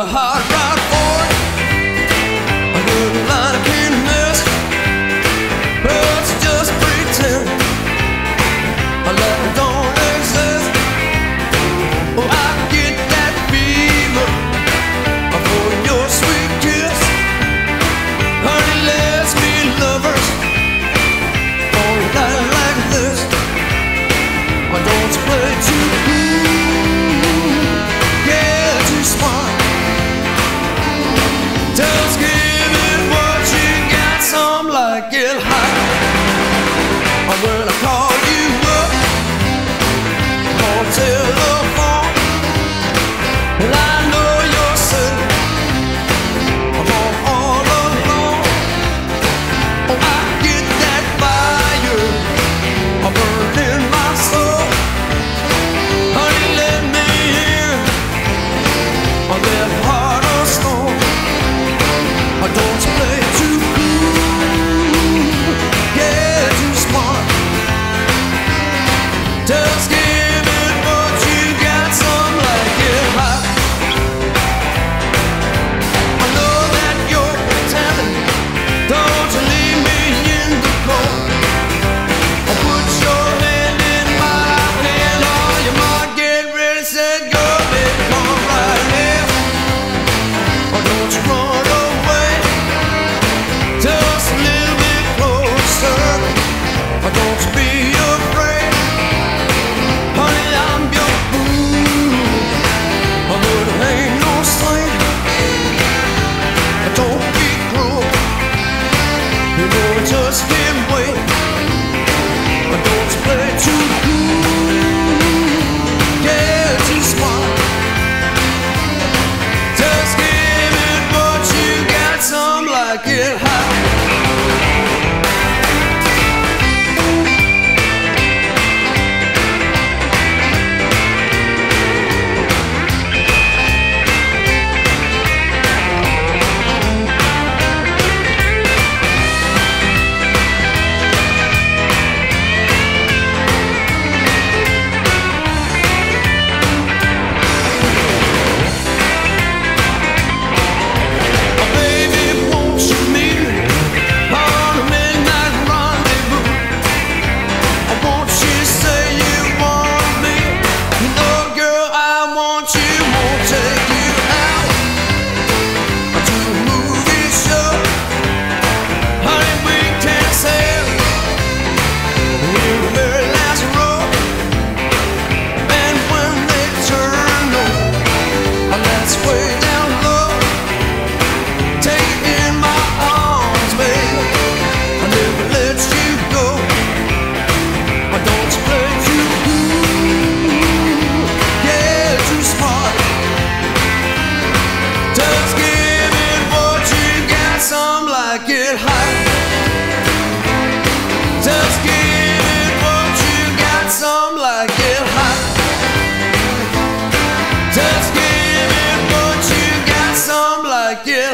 a hot rod Ford, a little line I can't miss. Let's just pretend like it don't exist. Oh, I get that fever for your sweet kiss. Honey, let's be lovers on a night like this. Why don't you play too cool? Yeah, too smart. Just give it what you got, some like it hot. Or when I call you up on telephone, and I know you're sitting home all alone. Oh, I get that fire burning my soul. Honey, let me in on that heart of stone. Don't you play too cool, yeah, too smart. Just give it what you got, some like it hot. I know that you're pretending, don't you leave me in the cold. Put your hand in my hand, or you might get ready, set, go, baby, come right here. Or don't you run away, just a little bit closer. Or don't you be afraid, honey, I'm your fool. But it ain't no sin, don't be cruel. You know I just can't wait. But don't you play too cool, yeah, too smart. Just give it what you got, some like it hot. Like it hot. Just give it what you got, some like it hot. Just give it what you got, some like it